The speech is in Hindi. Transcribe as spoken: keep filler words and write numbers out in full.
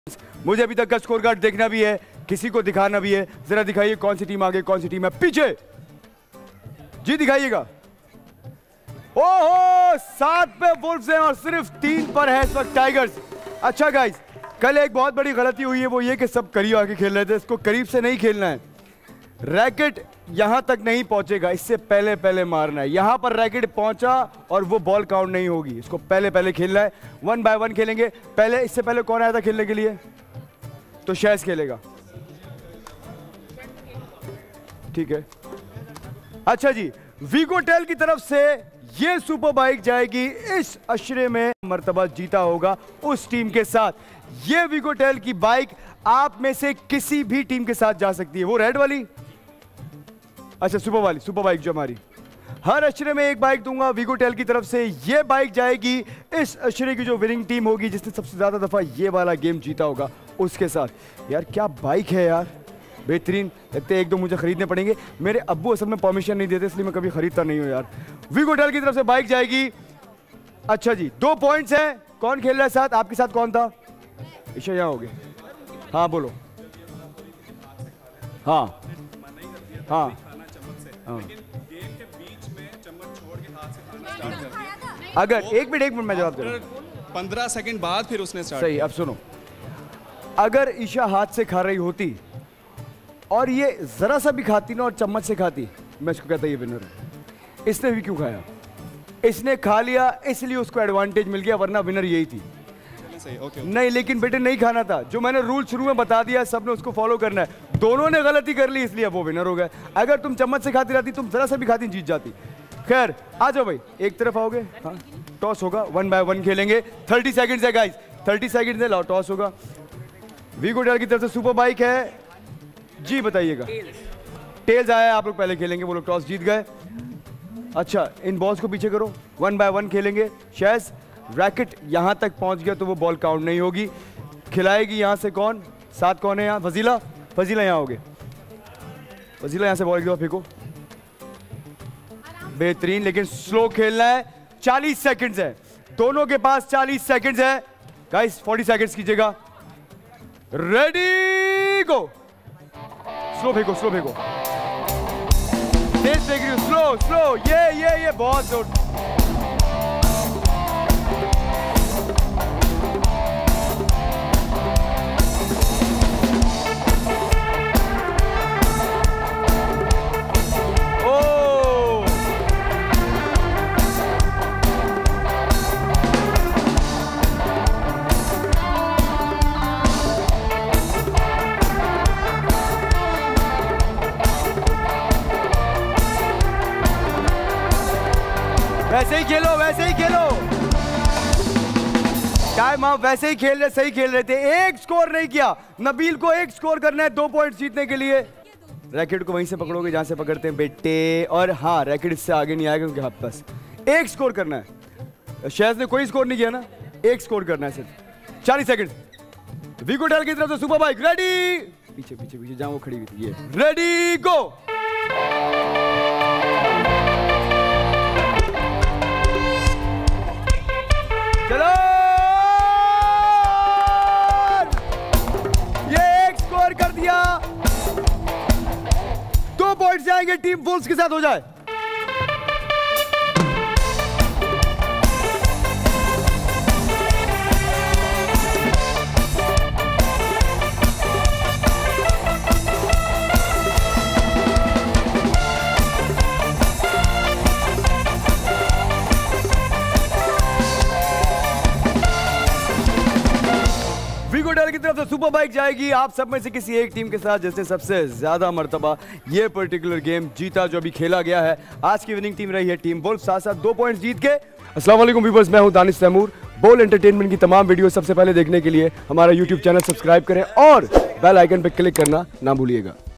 मुझे अभी तक का स्कोर कार्ड देखना भी है, किसी को दिखाना भी है। जरा दिखाइए कौन सी टीम आगे, कौन सी टीम है पीछे। जी दिखाइएगा। ओहो, सात पे वुल्व्स हैं और सिर्फ तीन पर है इस वक्त टाइगर्स। अच्छा गाइस, कल एक बहुत बड़ी गलती हुई है, वो ये कि सब करीब आके खेल रहे थे। इसको करीब से नहीं खेलना है। रैकेट यहां तक नहीं पहुंचेगा, इससे पहले पहले मारना है। यहां पर रैकेट पहुंचा और वो बॉल काउंट नहीं होगी। इसको पहले पहले खेलना है। वन बाय वन खेलेंगे। पहले इससे पहले कौन आया था खेलने के लिए? तो शैज़ खेलेगा। ठीक है। अच्छा जी, वीगोटेल की तरफ से ये सुपर बाइक जाएगी इस अशरे में। मर्तबा जीता होगा उस टीम के साथ। ये वीगोटेल की बाइक आप में से किसी भी टीम के साथ जा सकती है। वो रेड वाली, अच्छा सुपर वाली, सुपर बाइक जो हमारी। हर अशरे में एक बाइक दूंगा वीगोटेल की तरफ से। ये बाइक जाएगी इस अशरे की जो विनिंग टीम होगी, जिसने सबसे ज्यादा दफा ये वाला गेम जीता होगा उसके साथ। यार क्या बाइक है यार, बेहतरीन लगते हैं। एक दो मुझे खरीदने पड़ेंगे। मेरे अब्बू असल में परमिशन नहीं देते, इसलिए मैं कभी खरीदता नहीं हूं यार। वीगोटेल की तरफ से बाइक जाएगी। अच्छा जी, दो पॉइंट्स हैं। कौन खेल रहा है साथ? आपके साथ कौन था? ईशा यहाँ हो गए। हाँ बोलो। हाँ हाँ हाँ। अगर एक मिनट एक मिनट मैं जवाब दे रहा हूं। पंद्रह सेकंड बाद फिर उसने स्टार्ट सही। अब सुनो, अगर ईशा हाथ से खा रही होती और ये जरा सा भी खाती ना और चम्मच से खाती, मैं इसको कहता ये विनर है। इसने भी क्यों खाया? इसने खा लिया इसलिए उसको एडवांटेज मिल गया, वरना विनर यही थी। सही, ओके, ओके। नहीं, लेकिन बेटे नहीं खाना था। जो मैंने रूल शुरू में बता दिया, सबने उसको फॉलो करना है। दोनों ने गलती कर ली, इसलिए वो विनर हो गए। अगर तुम चम्मच से खाती रहती, तुम जरा सा भी खाती, जीत जाती। खैर आ जाओ भाई, एक तरफ आओगे। हाँ, टॉस होगा। वन बाय वन खेलेंगे। थर्टी सेकेंड है गाइस, थर्टी सेकेंड है। लाओ टॉस होगा। वीगोटेल की तरफ से सुपर बाइक है। जी बताइएगा। टेल्स आया, आप लोग पहले खेलेंगे, वो लोग टॉस जीत गए। अच्छा, इन बॉल्स को पीछे करो। वन बाय वन खेलेंगे। शैज़, रैकेट यहां तक पहुंच गया तो वो बॉल काउंट नहीं होगी। खिलाएगी यहां से कौन? साथ कौन है यहाँ? फजीला। फजीला यहां होगे। फजीला यहां से बॉल एक दफा फेंको। बेहतरीन, लेकिन स्लो खेलना है। चालीस सेकंड्स है दोनों के पास, चालीस सेकंड्स है गाइस। फोर्टी सेकंड्स कीजिएगा। Ready go. स्लो फेंको, स्लो फेंको। तेज फेंक रही हो, स्लो स्लो। ये ये ये बहुत जोर। वैसे ही खेलो, वैसे ही खेलो। टाइम आप वैसे ही खेल रहे, सही खेल रहे थे। एक स्कोर नहीं किया। नबील को एक स्कोर करना है दो पॉइंट जीतने के लिए। रैकेट को वहीं से पकड़ोगे जहां से पकड़ते हैं बेटे। और हाँ, रैकेट इससे आगे नहीं आएगा क्योंकि आप बस एक स्कोर करना है। शैज़ ने कोई स्कोर नहीं किया ना, एक स्कोर करना है सिर्फ। चालीस सेकंड। वीगोटेल की तरफ से सुपर बाइक रेडी। पीछे पीछे पीछे जहां वो खड़ी हुई थी। ये रेडी गो। चलो, ये एक स्कोर कर दिया। दो पॉइंट जाएंगे टीम वुल्व्स के साथ। हो जाए। वीगोटेल की तरफ से सुपर बाइक जाएगी आप सब में से किसी एक टीम के साथ, जिसने सबसे ज्यादा मर्तबा ये पर्टिकुलर गेम जीता जो अभी खेला गया है। आज की विनिंग टीम रही है टीम वुल्व्स, साथ साथ दो पॉइंट्स जीत के। अस्सलाम वालेकुम व्यूअर्स, मैं हूं दानिश तैमूर। बोल एंटरटेनमेंट की तमाम वीडियो सबसे पहले देखने के लिए हमारा यूट्यूब चैनल सब्सक्राइब करें और बेल आइकन पर क्लिक करना ना भूलिएगा।